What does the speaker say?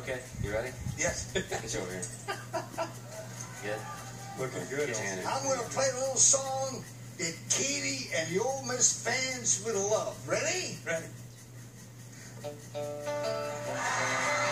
Okay, you ready? Yes. Get you over here. Good? Looking good. I'm going to play a little song that Katie and the Ole Miss fans will love. Ready? Ready.